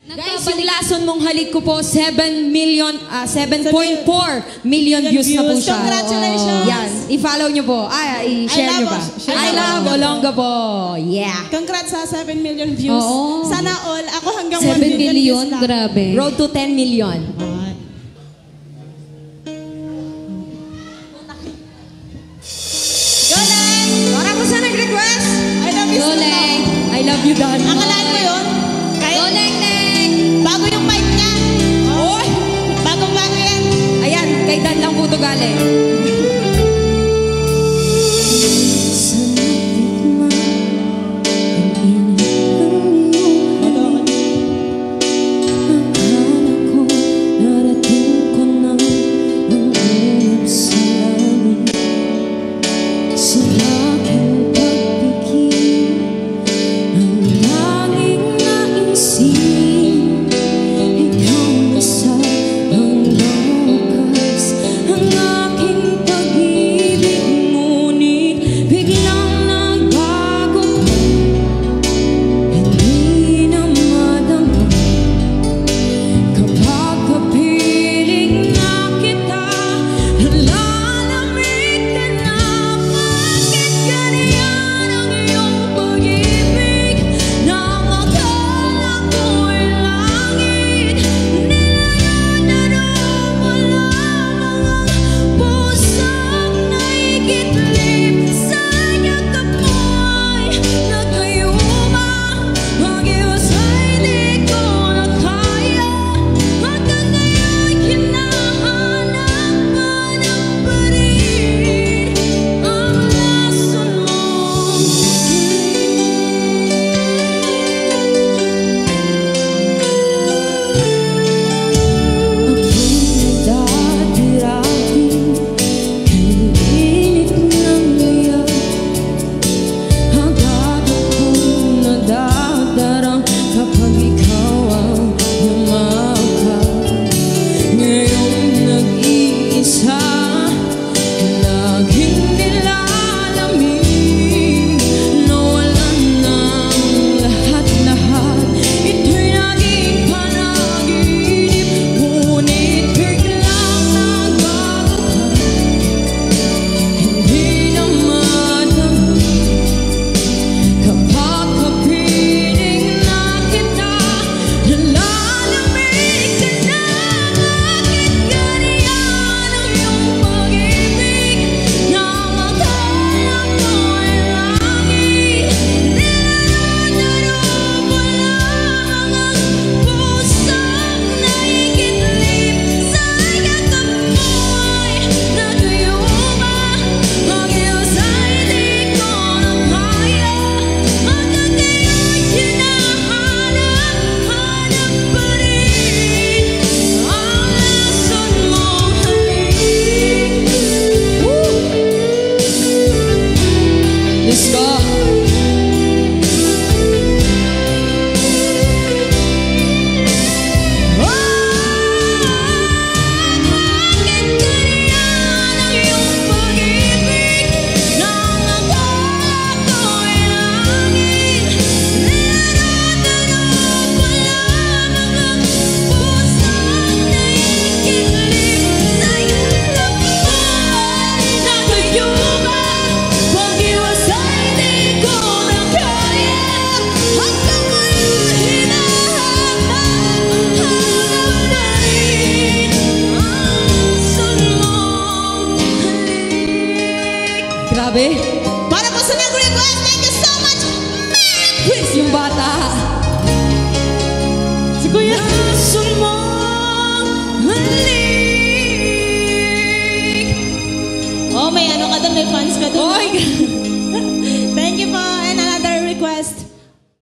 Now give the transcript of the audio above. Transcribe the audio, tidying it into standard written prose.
Guys, yung lason mong halik ko po, 7.4 million views na po siya. Congratulations! Yan, i-follow nyo po. I-share nyo pa. I love Olonga po. Yeah. Congrats sa 7 million views. Sana all, ako hanggang 7 1 million million, views lang. grabe. Road to 10 million. Goleng! Para po sa nag-request. I love you. Goleng! I love you, Dan. Akalaan mo yun? Goleng, Neng! Bago yung mic niya. Oy! Bagong-bago yan. Ayan, kay Dan lang po ito galing. Grabe. Para po sa nag-request, thank you so much, Chris, yung bata. si Kuya. Lason mo halik. Oh, may ano ka doon, may fans ka doon. Oy,